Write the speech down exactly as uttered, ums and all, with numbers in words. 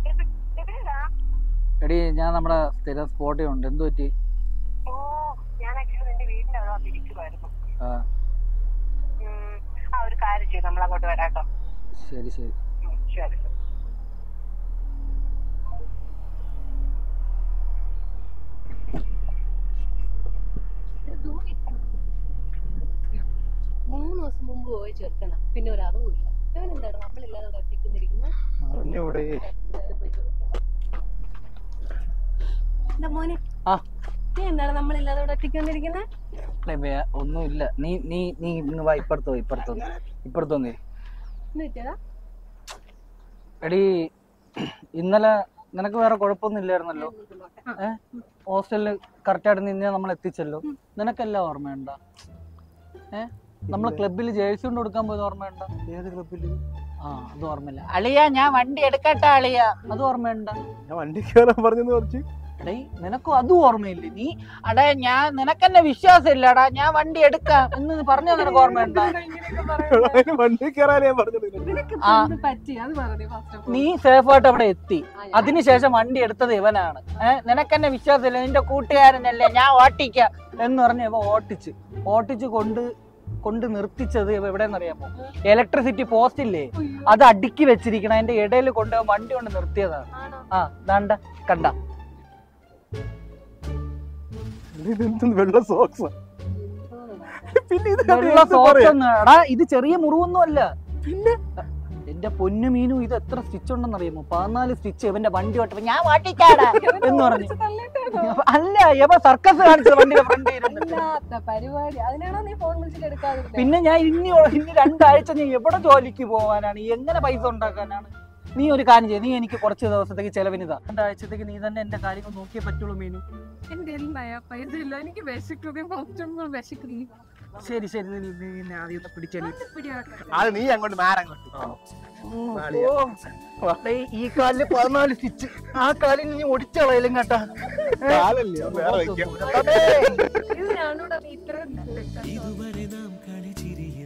എടി ഞാൻ നമ്മുടെ സ്ഥിരം സ്പോട്ടിൽ ഉണ്ട്. എന്ത് പറ്റി? ശരി ശരി. മൂന്ന് ദിവസം മുമ്പ് പോയി ചേർക്കണം, പിന്നെ ഒരു അറിവില്ല. എന്താണ് നമ്മളില്ലാതെ ഒറ്റയ്ക്കുന്നിരിക്കുന്നത്? എന്താ മോനെ, നീ എന്താണ് നമ്മളില്ലാതെ ഇവിടെ ഒറ്റയ്ക്ക് വന്നിരിക്കുന്നത്? ഒന്നുമില്ല. നീ നീ നീ ഇന്ന് വാ, ഇപ്പുറത്തോ ഇപ്പുറത്തോ ഇപ്പുറത്തോന്നേ. എടി ഇന്നലെ നിനക്ക് വേറെ കുഴപ്പമൊന്നും ഇല്ലായിരുന്നല്ലോ. ഏഹ് ഹോസ്റ്റലില് കറക്റ്റായിട്ട് നിന്നെ നമ്മൾ എത്തിച്ചല്ലോ. നിനക്കെല്ലാം ഓർമ്മയുണ്ട? ഏഹ് നമ്മള് ക്ലബില് ജേഴ്സി കൊണ്ട് കൊടുക്കാൻ പോയത് ഓർമ്മയുണ്ട? ഏത് ക്ലബില്? ആ അത് ഓർമ്മയില്ല. അളിയ ഞാൻ വണ്ടി എടുക്കട്ടെ അളിയ, അത് ഓർമ്മയുണ്ട? ഞാൻ വണ്ടി കയറാൻ പറഞ്ഞു കുറച്ച്. എടേ നിനക്കും അതും ഓർമ്മയില്ലേ? നീ അടേ ഞാൻ നിനക്കെന്നെ വിശ്വാസം ഇല്ലടാ, ഞാൻ വണ്ടി എടുക്കാം എന്ന് പറഞ്ഞ നിനക്ക് ഓർമ്മയുണ്ട? വണ്ടി കയറാൻ ഞാൻ പറഞ്ഞത്. നീ സേഫായിട്ട് അവിടെ എത്തി. അതിനുശേഷം വണ്ടി എടുത്തത് ഇവനാണ്. ഏഹ് നിനക്കെന്നെ വിശ്വാസമില്ല, നിന്റെ കൂട്ടുകാരനല്ലേ, ഞാൻ ഓട്ടിക്കാം എന്ന് പറഞ്ഞ് ഇവ ഓട്ടിച്ച് ഓട്ടിച്ച് കൊണ്ട് കൊണ്ട് നിർത്തിച്ചത് എവിടെയെന്നറിയാമോ? ഇലക്ട്രിസിറ്റി പോസ്റ്റ് ഇല്ലേ, അത് അടുക്കി വെച്ചിരിക്കണ അതിന്റെ ഇടയിൽ കൊണ്ട് വണ്ടി കൊണ്ട് നിർത്തിയതാണ്. ആ ദാണ്ട കണ്ട വെള്ള സോക്സ്. വെള്ള സോക്സ് എടാ, ഇത് ചെറിയ മുറിവൊന്നും അല്ല. പിന്നെ എന്റെ പൊന്നു മീനു, ഇത് എത്ര സ്റ്റിച്ച് ഉണ്ടെന്ന് അറിയാമോ? പതിനാല് സ്റ്റിച്ച്. ഇവന്റെ വണ്ടി ഓട്ടപ്പോ ഞാൻ വാട്ടിക്കാടാ എന്ന് പറഞ്ഞു. അല്ല ഇവ സർക്കസ് കാണിച്ചത് വണ്ടിയുടെ ഫ്രണ്ട്. പിന്നെ ഞാൻ ഇനി ഇനി രണ്ടാഴ്ച നീ എവിടെ ജോലിക്ക് പോവാനാണ്? എങ്ങനെ പൈസ ഉണ്ടാക്കാനാണ്? നീ ഒരു കാര്യം ചെയ്യ, നീ എനിക്ക് കുറച്ച് ദിവസത്തേക്ക് ചെലവിനിതാ. രണ്ടാഴ്ചത്തേക്ക് നീ തന്നെ എന്റെ കാര്യങ്ങൾ നോക്കിയേ പറ്റുള്ളൂ മീനു. ശരി ശരി, ആദ്യം പിടിച്ചെളി. അത് നീ അങ്ങോട്ട് മാറങ്ങോട്ട്. ഈ കാലില് പതിനാല് സ്റ്റിച്ച്, ആ കാലിൽ നീ ഒടിച്ചളയിലും കേട്ടാ. വേറെ ഇതുവരെ നാം കളിച്ചിരിയ